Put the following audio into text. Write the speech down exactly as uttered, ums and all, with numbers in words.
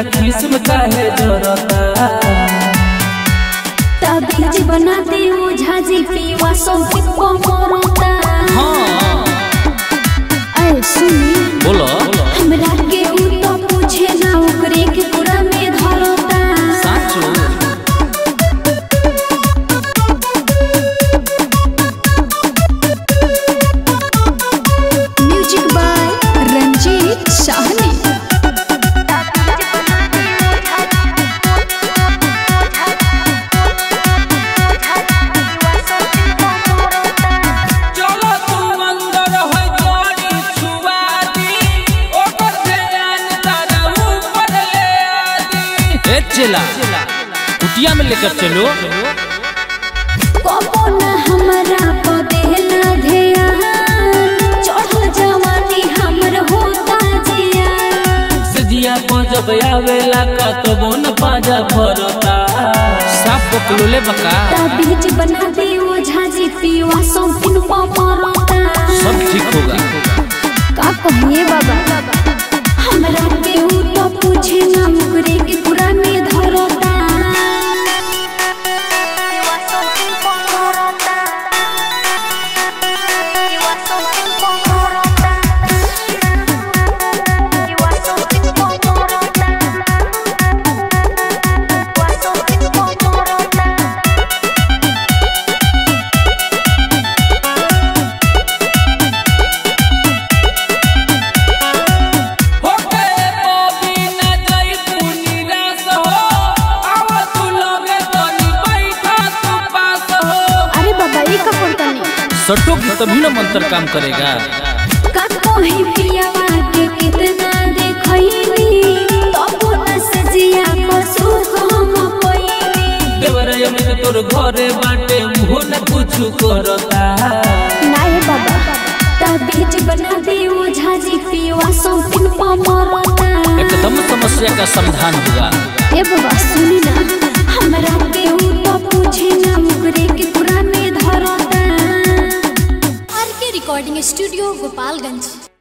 किस्म काहे जरता तबीज बनाते ओझा जी पीवा सौंपी पमरता। हां ऐ सुनी बोलो हमरा के उ तो पूछे ना ओकरे के पूरा में धरता साचो म्यूजिक बाय रंजीत साहनी। चला कुटिया में लेकर चलो कबो ना हमरा को देला ध्यान चढ़ल जवानी हमर होता जिया सजिया को जब आवेला का तबो न पाजा भरता सब बकलोले बका तबीज बना दे ओझा जी पीवा सौंपिन पमरता सब ठीक होगा का कहिए बाबा हमरा के उ तो पूछे ना ओकरे के पूरा में धरता सटो की तभी न मंत्र काम करेगा का कोही पियावा के कितना देखैनी तबो न सजिया को सुख हम पईनी देवराय में तोर घरे बाटे मुहो न कुछ करता नाय बाबा तबीज बना दे ओझा जी पीवा सौंपिन पमरता एकदम समस्या का समाधान हुआ। ए बाबा सुनी ना हमरा के उ तो पूछे ना ओकरे के पूरा में धरता। आर के रिकॉर्डिंग स्टूडियो गोपालगंज।